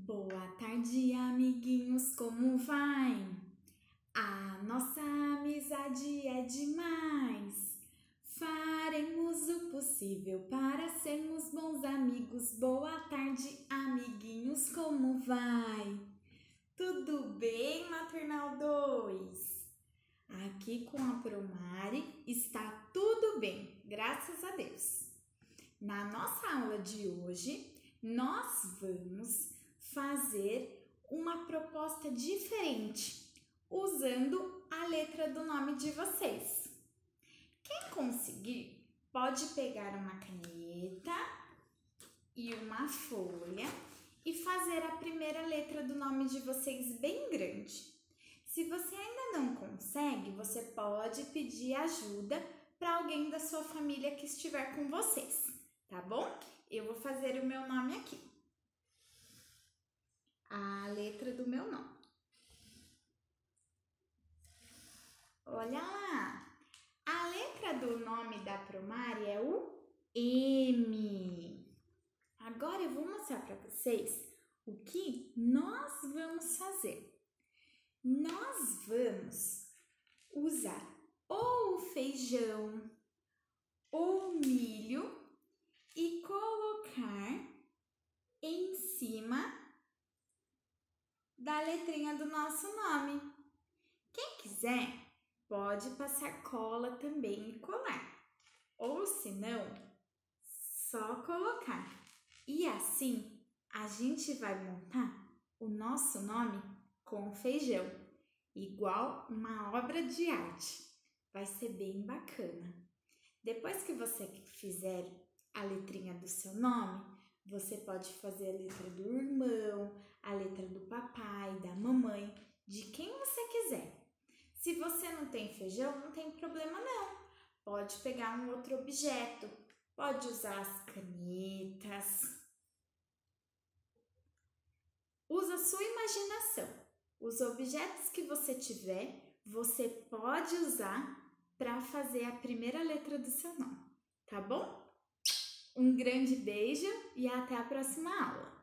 Boa tarde, amiguinhos, como vai? A nossa amizade é demais. Faremos o possível para sermos bons amigos. Boa tarde, amiguinhos, como vai? Tudo bem, Maternal 2? Aqui com a Promari está tudo bem, graças a Deus. Na nossa aula de hoje, nós vamos fazer uma proposta diferente, usando a letra do nome de vocês. Quem conseguir, pode pegar uma caneta e uma folha e fazer a primeira letra do nome de vocês bem grande. Se você ainda não consegue, você pode pedir ajuda para alguém da sua família que estiver com vocês, tá bom? Eu vou fazer o meu nome aqui. A letra do meu nome. Olha lá! A letra do nome da Promari é o M. Agora eu vou mostrar para vocês o que nós vamos fazer. Nós vamos usar ou o feijão ou o milho e colocar em cima da letrinha do nosso nome. Quem quiser, pode passar cola também e colar. Ou se não, só colocar. E assim, a gente vai montar o nosso nome com feijão, igual uma obra de arte. Vai ser bem bacana. Depois que você fizer a letrinha do seu nome, você pode fazer a letra do irmão, a letra do papai, da mamãe, de quem você quiser. Se você não tem feijão, não tem problema não. Pode pegar um outro objeto, pode usar as canetas. Usa a sua imaginação. Os objetos que você tiver, você pode usar para fazer a primeira letra do seu nome, tá bom? Um grande beijo e até a próxima aula!